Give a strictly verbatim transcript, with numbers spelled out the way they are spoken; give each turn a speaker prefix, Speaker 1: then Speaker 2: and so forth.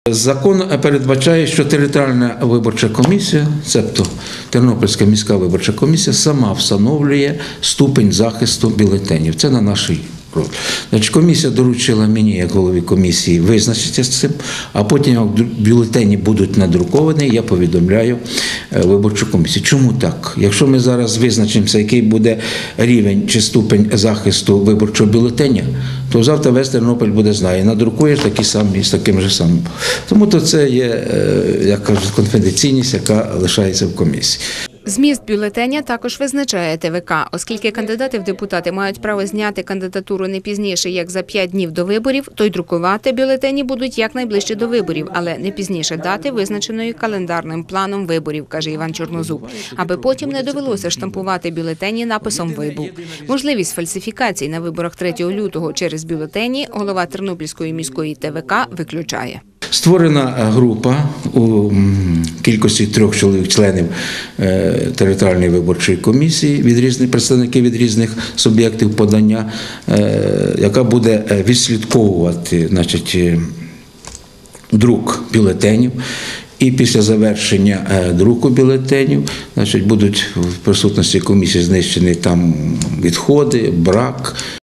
Speaker 1: Закон передбачає, що територіальна виборча комісія, тобто Тернопільська міська виборча комісія, сама встановлює ступень захисту бюлетенів. Це на нашій розгляд. Значить, комісія доручила мені, як голові комісії, визначитися з цим, а потім, як бюлетені будуть надруковані, я повідомляю виборчу комісію. Чому так? Якщо ми зараз визначимося, який буде рівень чи ступень захисту виборчого бюлетеня, то завтра весь Тернопіль буде знає, надрукуєш такі самі, з таким же самим. Тому то це є, як кажуть, конфіденційність, яка лишається в комісії.
Speaker 2: Зміст бюлетеня також визначає Т В К, оскільки кандидати в депутати мають право зняти кандидатуру не пізніше, як за п'ять днів до виборів, то й друкувати бюлетені будуть якнайближче до виборів, але не пізніше дати, визначеної календарним планом виборів, каже Іван Чорнозуб, аби потім не довелося штампувати бюлетені написом «Вибув». Можливість фальсифікацій на виборах третього лютого через бюлетені голова Тернопільської міської Т В К виключає.
Speaker 1: Створена група у кількості трьох чоловік членів територіальної виборчої комісії, від різних представників від різних суб'єктів подання, яка буде відслідковувати, значить, друк бюлетенів. І після завершення друку бюлетенів, значить, будуть в присутності комісії знищені там відходи, брак.